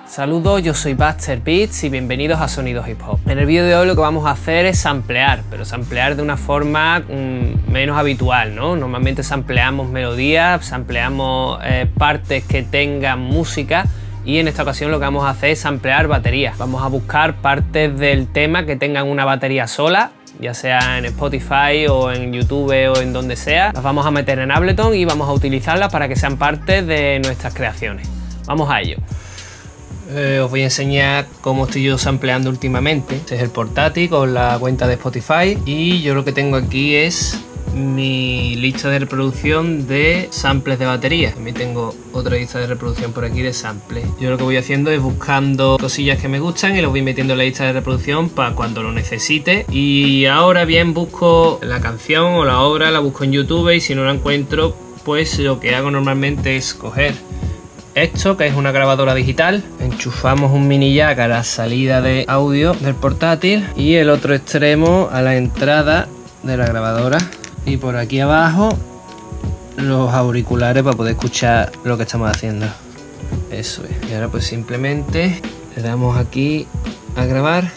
Saludos, yo soy Baxter Beats y bienvenidos a Sonidos Hip Hop. En el vídeo de hoy lo que vamos a hacer es samplear, pero samplear de una forma menos habitual, ¿no? Normalmente sampleamos melodías, sampleamos partes que tengan música, y en esta ocasión lo que vamos a hacer es samplear baterías. Vamos a buscar partes del tema que tengan una batería sola, ya sea en Spotify o en YouTube o en donde sea. Las vamos a meter en Ableton y vamos a utilizarlas para que sean parte de nuestras creaciones. Vamos a ello. Os voy a enseñar cómo estoy yo sampleando últimamente. Este es el portátil con la cuenta de Spotify y yo lo que tengo aquí es mi lista de reproducción de samples de batería. También tengo otra lista de reproducción por aquí de samples. Yo lo que voy haciendo es buscando cosillas que me gustan y los voy metiendo en la lista de reproducción para cuando lo necesite. Y ahora bien busco la canción o la obra, la busco en YouTube y si no la encuentro, pues lo que hago normalmente es coger esto, que es una grabadora digital, enchufamos un mini jack a la salida de audio del portátil y el otro extremo a la entrada de la grabadora, y por aquí abajo los auriculares para poder escuchar lo que estamos haciendo. Eso es. Y ahora pues simplemente le damos aquí a grabar.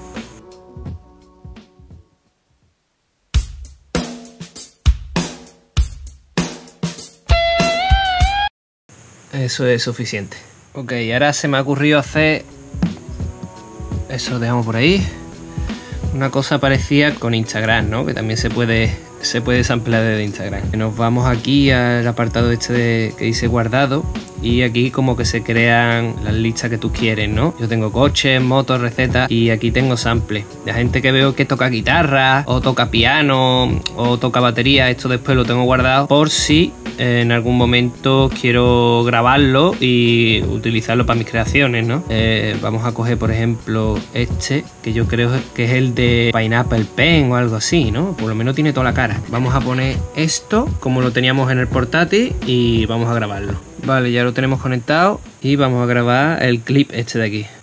Eso es suficiente. Ok, ahora se me ha ocurrido hacer, eso lo dejamos por ahí, una cosa parecida con Instagram, ¿no? Que también se puede samplear desde Instagram. Nos vamos aquí al apartado este que dice guardado, y aquí como que se crean las listas que tú quieres, ¿no? Yo tengo coches, motos, recetas, y aquí tengo samples de gente que veo que toca guitarra o toca piano o toca batería. Esto después lo tengo guardado por si en algún momento quiero grabarlo y utilizarlo para mis creaciones, ¿no? Vamos a coger por ejemplo este, que yo creo que es el de Pineapple Pen o algo así, ¿no? Por lo menos tiene toda la cara. Vamos a poner esto como lo teníamos en el portátil y vamos a grabarlo. Vale, ya lo tenemos conectado y vamos a grabar el clip este de aquí.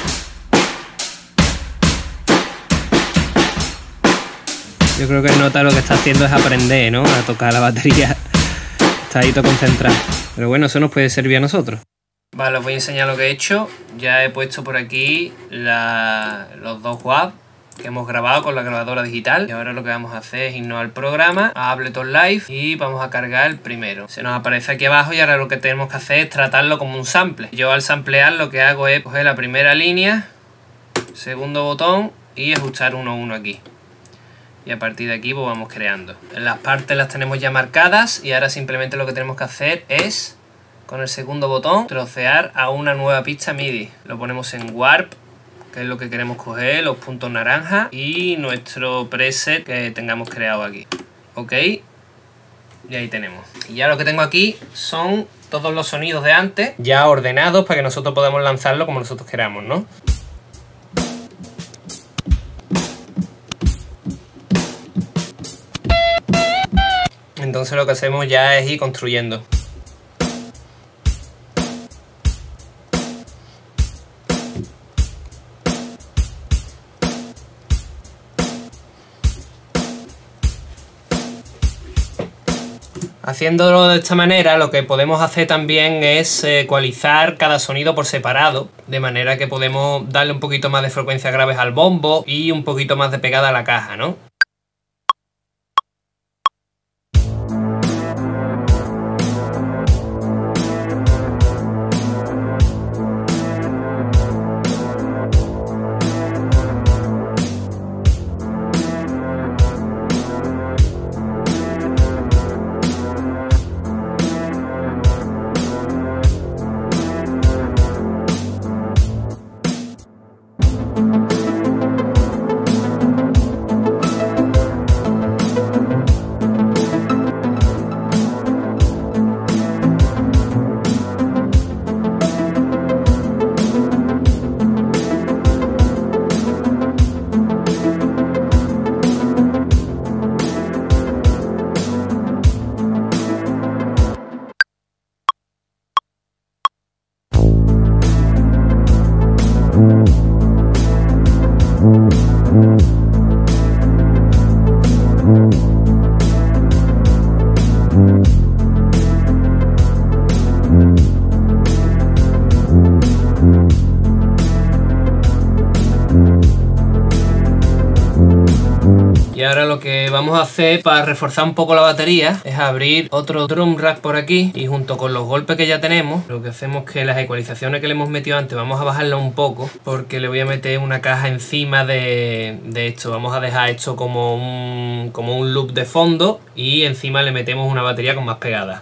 Yo creo que el nota lo que está haciendo es aprender, ¿no? A tocar la batería. Está ahí todo concentrado. Pero bueno, eso nos puede servir a nosotros. Vale, os voy a enseñar lo que he hecho. Ya he puesto por aquí los dos WAV que hemos grabado con la grabadora digital. Y ahora lo que vamos a hacer es irnos al programa, a Ableton Live, y vamos a cargar el primero. Se nos aparece aquí abajo y ahora lo que tenemos que hacer es tratarlo como un sample. Yo al samplear lo que hago es coger la primera línea, segundo botón y ajustar 1:1 aquí. Y a partir de aquí pues vamos creando. Las partes las tenemos ya marcadas y ahora simplemente lo que tenemos que hacer es, con el segundo botón, trocear a una nueva pista MIDI. Lo ponemos en Warp, que es lo que queremos coger, los puntos naranjas y nuestro preset que tengamos creado aquí. Ok, y ahí tenemos. Y ya lo que tengo aquí son todos los sonidos de antes, ya ordenados para que nosotros podamos lanzarlo como nosotros queramos, ¿no? Entonces lo que hacemos ya es ir construyendo. Haciéndolo de esta manera, lo que podemos hacer también es ecualizar cada sonido por separado, de manera que podemos darle un poquito más de frecuencias graves al bombo y un poquito más de pegada a la caja, ¿no? ahora lo que vamos a hacer para reforzar un poco la batería es abrir otro drum rack por aquí, y junto con los golpes que ya tenemos, lo que hacemos es que las ecualizaciones que le hemos metido antes vamos a bajarla un poco, porque le voy a meter una caja encima de esto. Vamos a dejar esto como un loop de fondo, y encima le metemos una batería con más pegada.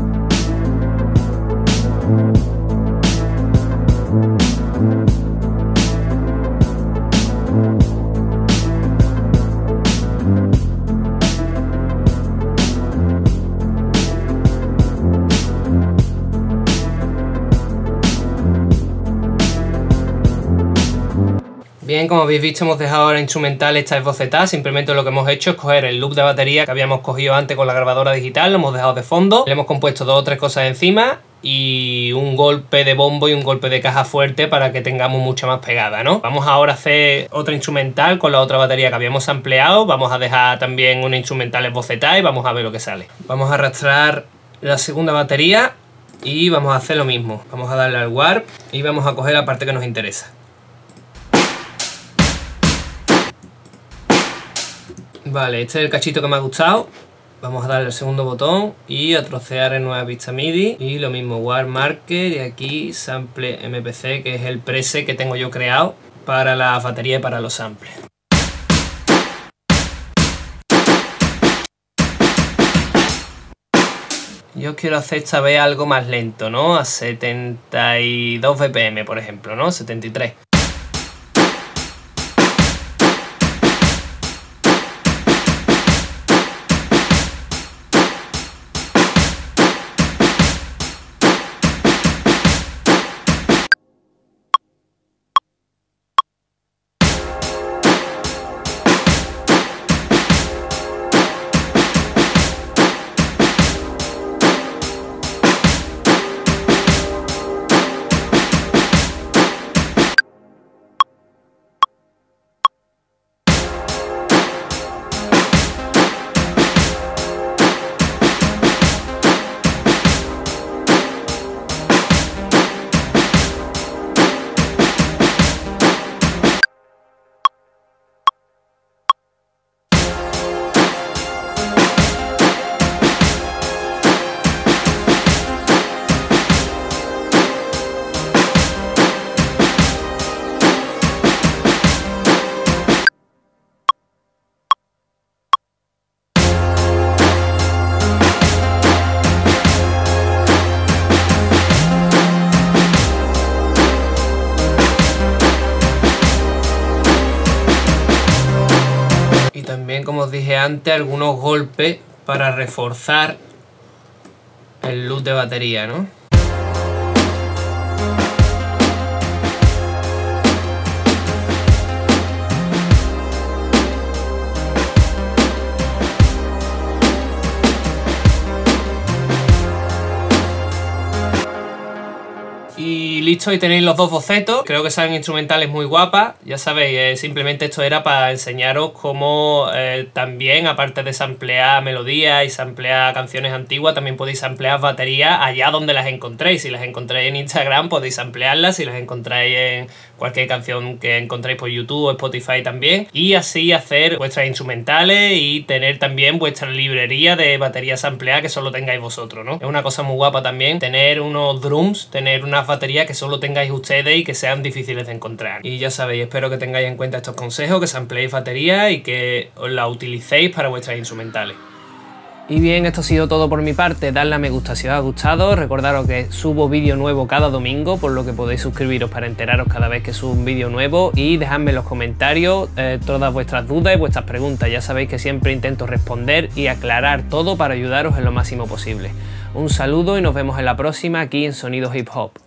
Bien, como habéis visto, hemos dejado ahora instrumental esta esbocetada. Simplemente lo que hemos hecho es coger el loop de batería que habíamos cogido antes con la grabadora digital, lo hemos dejado de fondo, le hemos compuesto 2 o 3 cosas encima y un golpe de bombo y un golpe de caja fuerte para que tengamos mucha más pegada, ¿no? Vamos ahora a hacer otra instrumental con la otra batería que habíamos ampliado. Vamos a dejar también una instrumental esbocetada y vamos a ver lo que sale. Vamos a arrastrar la segunda batería y vamos a hacer lo mismo. Vamos a darle al warp y vamos a coger la parte que nos interesa. Vale, este es el cachito que me ha gustado. Vamos a darle al segundo botón y a trocear en nueva pista MIDI. Y lo mismo, Warp Marker y aquí Sample MPC, que es el preset que tengo yo creado para la batería y para los samples. Yo quiero hacer esta vez algo más lento, ¿no? A 72 BPM, por ejemplo, ¿no? 73. También, como os dije antes, algunos golpes para reforzar el loop de batería, ¿no? Y listo, y tenéis los 2 bocetos. Creo que salen instrumentales muy guapas. Ya sabéis, simplemente esto era para enseñaros cómo también, aparte de samplear melodías y samplear canciones antiguas, también podéis samplear baterías allá donde las encontréis. Si las encontráis en Instagram podéis samplearlas, si las encontráis en cualquier canción que encontréis por YouTube o Spotify también. Y así hacer vuestras instrumentales y tener también vuestra librería de baterías sampleadas que solo tengáis vosotros, ¿no? Es una cosa muy guapa también tener unos drums, tener unas baterías que solo tengáis ustedes y que sean difíciles de encontrar. Y ya sabéis, espero que tengáis en cuenta estos consejos, que sampleéis baterías y que os la utilicéis para vuestras instrumentales. Y bien, esto ha sido todo por mi parte. Dadle a me gusta si os ha gustado. Recordaros que subo vídeo nuevo cada domingo, por lo que podéis suscribiros para enteraros cada vez que subo un vídeo nuevo, y dejadme en los comentarios todas vuestras dudas y vuestras preguntas. Ya sabéis que siempre intento responder y aclarar todo para ayudaros en lo máximo posible. Un saludo y nos vemos en la próxima aquí en Sonidos Hip Hop.